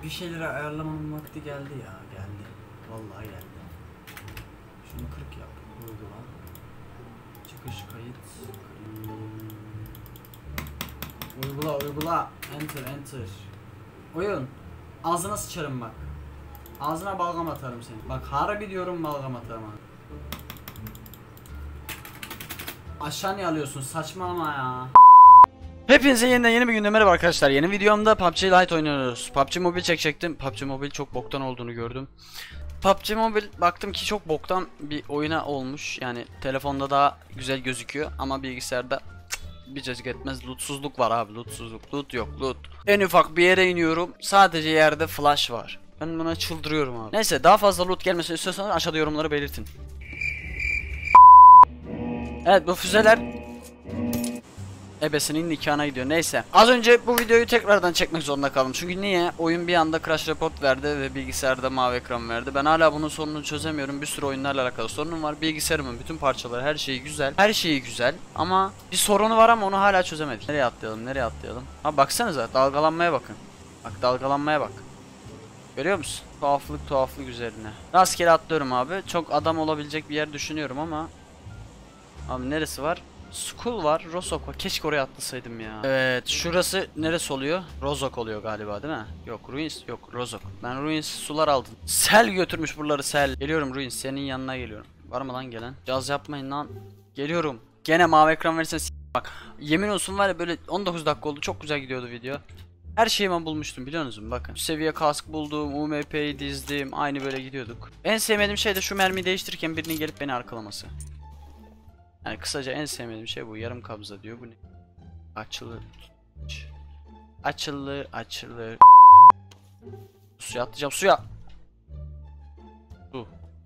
Bir şeyleri ayarlamamın vakti geldi ya, geldi. Vallahi geldi. Şunu 40 yap. Uygula. Çıkış kayıt. Uygula. Enter. Oyun. Ağzına sıçarım bak. Ağzına balgam atarım seni. Bak harbi diyorum, balgam atarım ha. Aşağı niye alıyorsun? Saçmalama ya. Hepinize yeniden yeni bir günde merhaba arkadaşlar. Yeni videomda PUBG Lite oynuyoruz. PUBG Mobile çekecektim. PUBG Mobile çok boktan olduğunu gördüm. PUBG Mobile baktım ki çok boktan bir oyuna olmuş. Yani telefonda daha güzel gözüküyor ama bilgisayarda bir cacık etmez. Lootsuzluk var abi, lootsuzluk. Loot yok, loot. En ufak bir yere iniyorum, sadece yerde flash var. Ben buna çıldırıyorum abi. Neyse, daha fazla loot gelmesini istiyorsanız aşağıda yorumları belirtin. Evet, bu füzeler ebesinin nikahına gidiyor. Neyse. Az önce bu videoyu tekrardan çekmek zorunda kaldım. Çünkü niye? Oyun bir anda crash report verdi ve bilgisayarda mavi ekran verdi. Ben hala bunun sorununu çözemiyorum. Bir sürü oyunlarla alakalı sorunum var. Bilgisayarımın bütün parçaları, her şeyi güzel. Her şeyi güzel. Ama bir sorunu var ama onu hala çözemedik. Nereye atlayalım? Ha baksanıza, dalgalanmaya bakın. Bak, dalgalanmaya bak. Görüyor musun? Tuhaflık üzerine. Rastgele atlıyorum abi. Çok adam olabilecek bir yer düşünüyorum ama. Abi neresi var? School var, Rozok var. Keşke oraya atlasaydım ya. Evet, şurası neresi oluyor? Rozok oluyor galiba, değil mi? Yok, Ruins, yok, Rozok. Ben Ruins sular aldım. Sel götürmüş buraları, sel. Geliyorum Ruins, senin yanına geliyorum. Var mı lan gelen? Caz yapmayın lan. Geliyorum. Gene mavi ekran verirsen bak. Yemin olsun var ya, böyle 19 dakika oldu. Çok güzel gidiyordu video. Her şeyi ben bulmuştum, biliyor musunuz? Bakın. Seviye kask buldum, UMP'yi dizdim. Aynı böyle gidiyorduk. En sevmediğim şey de şu mermiyi değiştirirken birinin gelip beni arkalaması. Yani kısaca en sevmediğim şey bu. Yarım kabza diyor. Bu ne? Açılır. Suya atlayacağım, suya. Su.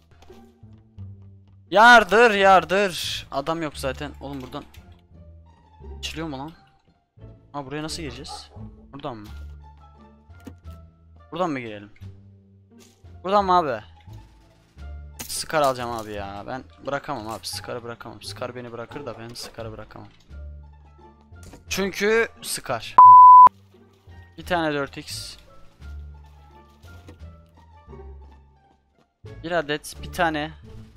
Yardır. Adam yok zaten. Oğlum buradan açılıyor mu lan? Ha, buraya nasıl gireceğiz? Buradan mı? Buradan mı girelim? Buradan mı abi? Scar alacağım abi ya. Ben bırakamam abi. Scar'ı bırakamam. Scar beni bırakır da ben Scar'ı bırakamam. Çünkü Scar. Bir tane 4x. Bir adet, bir tane.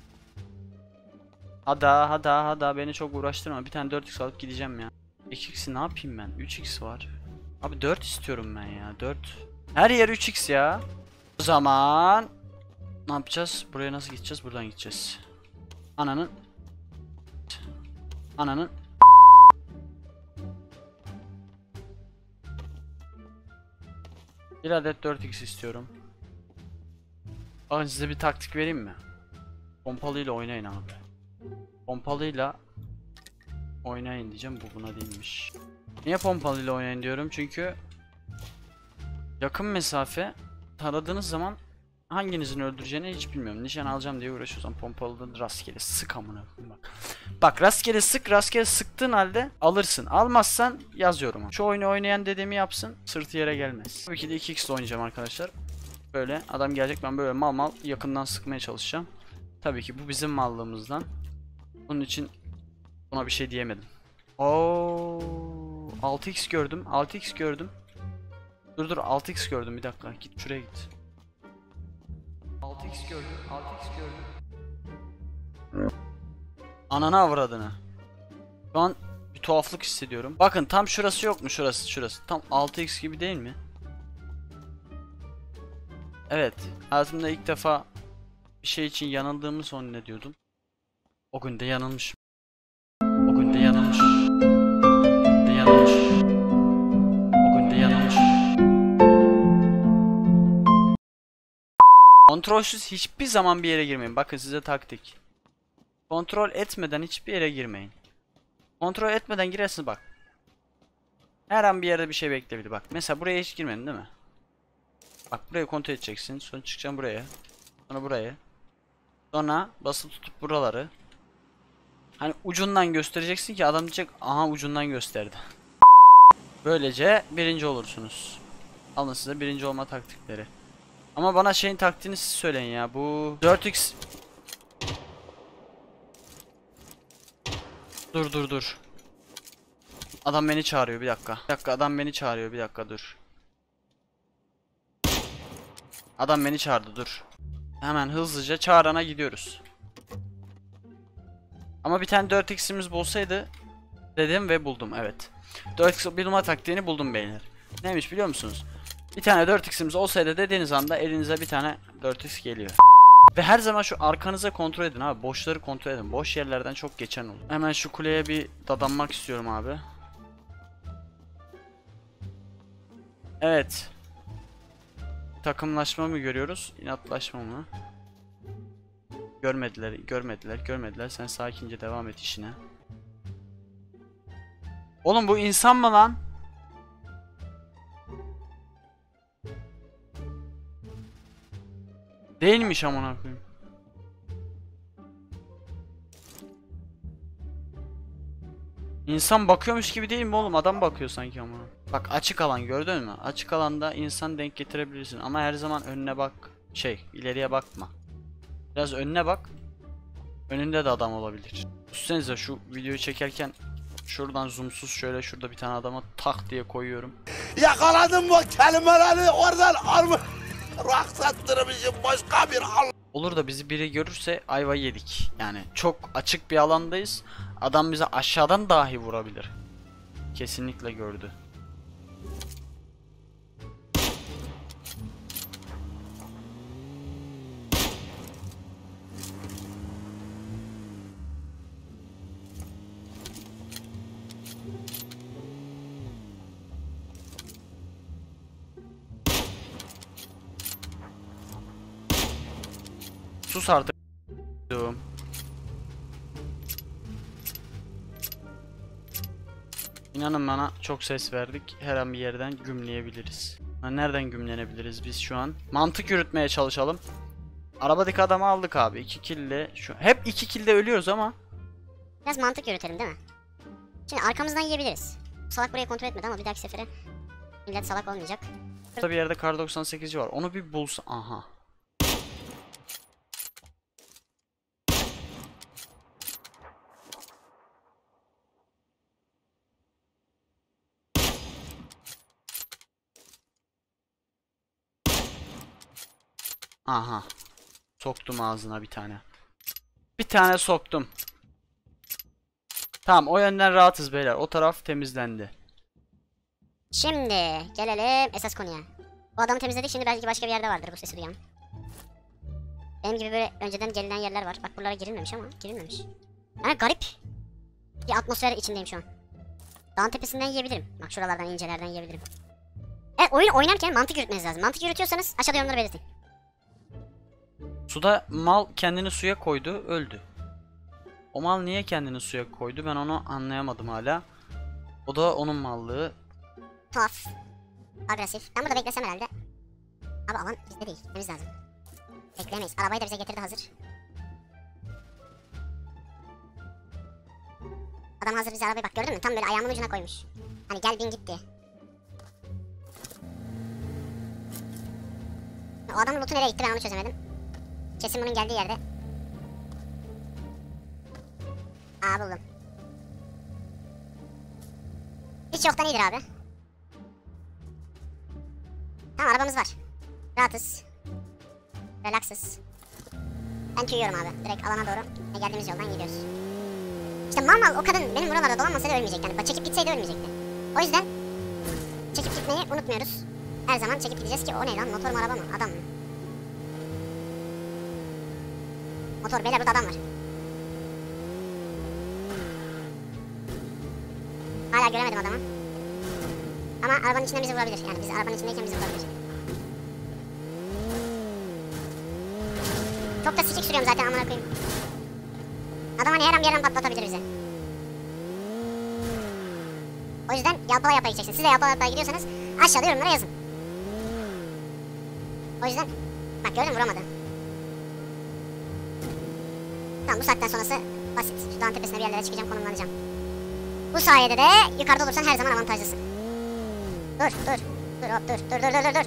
Hada beni çok uğraştırma. Bir tane 4x alıp gideceğim ya. 2x'i ne yapayım ben? 3x var. Abi 4 istiyorum ben ya. 4. Her yer 3x ya. O zaman ne yapacağız? Buraya nasıl gideceğiz? Buradan gideceğiz. Ananın. Bir adet 4x istiyorum. Bakın, size bir taktik vereyim mi? Pompalıyla oynayın abi. Pompalıyla oynayın diyeceğim, bu buna değilmiş. Niye pompalıyla oynayın diyorum? Çünkü yakın mesafe taradığınız zaman hanginizin öldüreceğini hiç bilmiyorum. Nişan alacağım diye uğraşıyorsam pompalıdan rastgele sık amına bak. Bak, rastgele sıktığın halde alırsın. Almazsan yazıyorum. Şu oyunu oynayan dediğimi yapsın, sırtı yere gelmez. Tabii ki de 2x ile oynayacağım arkadaşlar. Böyle adam gelecek, ben böyle mal yakından sıkmaya çalışacağım. Tabii ki bu bizim mallığımızdan. Bunun için buna bir şey diyemedim. Oo, 6x gördüm. Dur 6x gördüm, bir dakika, git şuraya git. 6x gördüm. Ananı avradını. Şu an bir tuhaflık hissediyorum. Bakın, tam şurası yok mu? Şurası. Tam 6x gibi değil mi? Evet. Hayatımda ilk defa bir şey için yanıldığımı zannediyordum. O gün de yanılmışım. Kontrolsüz hiçbir zaman bir yere girmeyin. Bakın size taktik. Kontrol etmeden hiçbir yere girmeyin. Kontrol etmeden girersiniz bak. Her an bir yerde bir şey bekleyebilir bak. Mesela buraya hiç girmedin değil mi? Bak, burayı kontrol edeceksin. Sonra çıkacaksın buraya. Sonra buraya. Sonra basılı tutup buraları. Hani ucundan göstereceksin ki adam diyecek, aha ucundan gösterdi. Böylece birinci olursunuz. Alın size birinci olma taktikleri. Ama bana şeyin taktiğini siz söyleyin ya. Bu 4x. Dur. Adam beni çağırıyor, bir dakika. Adam beni çağırıyor, bir dakika, dur. Adam beni çağırdı, dur. Hemen hızlıca çağırana gidiyoruz. Ama bir tane 4x'imiz bulsaydı dedim ve buldum, evet. 4x bulma taktiğini buldum beyler. Neymiş biliyor musunuz? Bir tane 4x'imiz olsaydı dediğiniz anda elinize bir tane 4x geliyor. Ve her zaman şu arkanıza kontrol edin abi. Boşları kontrol edin. Boş yerlerden çok geçen olur. Hemen şu kuleye bir dadanmak istiyorum abi. Evet. Takımlaşma mı görüyoruz? İnatlaşma mı? Görmediler. Sen sakince devam et işine. Oğlum bu insan mı lan? Değilmiş amına koyayım. İnsan bakıyormuş gibi değil mi oğlum? Adam bakıyor sanki ama. Bak açık alan gördün mü? Açık alanda insan denk getirebilirsin ama her zaman önüne bak. İleriye bakma. Biraz önüne bak. Önünde de adam olabilir. Düşünsenize şu videoyu çekerken şuradan zoomsuz şöyle şurada bir tane adama tak diye koyuyorum. Yakaladım bu kelimeleri oradan alma. Raksattırmışım başka bir al. Olur da bizi biri görürse ayva yedik. Yani çok açık bir alandayız. Adam bize aşağıdan dahi vurabilir. Kesinlikle gördü. Sus artık. İnanın bana çok ses verdik. Her an bir yerden gümleyebiliriz. Nereden gümlenebiliriz biz şu an? Mantık yürütmeye çalışalım. Arabadaki adamı aldık abi. 2 kill'le şu. Hep 2 kill'de ölüyoruz ama. Biraz mantık yürütelim değil mi? Şimdi arkamızdan yiyebiliriz. Salak burayı kontrol etmedi ama bir dahaki sefere millet salak olmayacak. Burada bir yerde kar 98'ci var. Onu bir bulsa. Aha. Aha. Soktum ağzına bir tane. Bir tane soktum. Tamam, o yönden rahatız beyler. O taraf temizlendi. Şimdi gelelim esas konuya. Bu adamı temizledik, şimdi belki başka bir yerde vardır bu sesi duyan. Benim gibi böyle önceden gelinen yerler var. Bak buralara girilmemiş ama girilmemiş. Yani garip bir atmosfer içindeyim şu an. Dağın tepesinden yiyebilirim. Bak şuralardan incelerden yiyebilirim. Evet, oyun oynarken mantık yürütmeniz lazım. Mantık yürütüyorsanız aşağıda yorumları belirtin. Suda mal kendini suya koydu, öldü. O mal niye kendini suya koydu ben onu anlayamadım hala. O da onun mallığı. Tuhaf. Agresif. Ben burada beklesem herhalde. Abi alan bizde değil. Gitmemiz lazım. Bekleyemeyiz. Arabayı da bize getirdi hazır. Adam hazır bize arabayı, bak gördün mü? Tam böyle ayağımın ucuna koymuş. Hani gel bin gitti. O adamın lootu nereye gitti ben onu çözemedim. Kesin bunun geldiği yerde. Aa, buldum. Hiç yoktan iyidir abi. Tamam, arabamız var. Rahatız. Relaksız. Ben tüyüyorum abi. Direkt alana doğru. Geldiğimiz yoldan gidiyoruz. İşte mal o kadın benim buralarda dolanmasaydı ölmeyecekti. Yani çekip gitseydi ölmeyecekti. O yüzden çekip gitmeyi unutmuyoruz. Her zaman çekip gideceğiz ki o ne lan? Motor mu araba mı? Adam mı? Motor, beyler burada adam var. Hala göremedim adamı. Ama arabanın içinden bizi vurabilir. Yani biz arabanın içindeyken bizi vurabilir. Çok da sıçık sürüyorum zaten amına koyayım. Adam hani her an bir yerden patlatabilir bizi. O yüzden yalpala yapa gideceksiniz. Siz de yalpala yapa gidiyorsanız aşağıda yorumlara yazın. O yüzden bak gördün mü, vuramadı. Tamam, bu saatten sonrası basit. Şu dağın tepesine bir yerlere çıkacağım, konumlanacağım. Bu sayede de yukarıda olursan her zaman avantajlısın. Dur hop dur.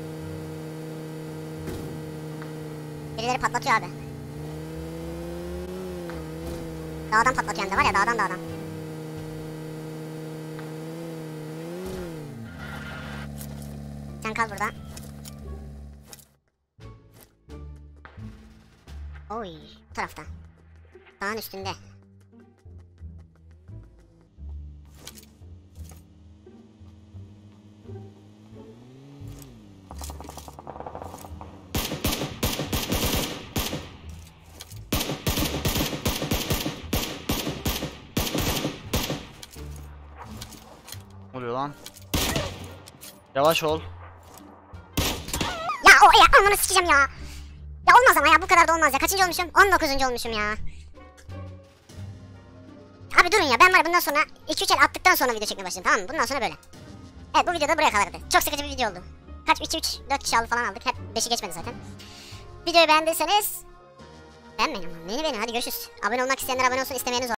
Birileri patlatıyor abi. Dağdan patlatıyor hem de, var ya, dağdan. Sen kal burada. Oy, bu tarafta. Dağın üstünde. Ne oluyor lan? Yavaş ol. Ya o ya ananı sikeceğim ya. Ya olmaz ama ya bu kadar da olmaz ya. Kaçıncı olmuşum? 19. olmuşum ya. Abi durun ya, ben var bundan sonra 2-3 el attıktan sonra video çekmeye başladım, tamam mı? Bundan sonra böyle. Evet, bu videoda buraya kadardı. Çok sıkıcı bir video oldu. Kaç 4 kişi aldı falan aldık. Hep 5'i geçmedi zaten. Videoyu beğendiyseniz beğenmeyin ama. Beni hadi görüşürüz. Abone olmak isteyenler abone olsun, istemeyeniz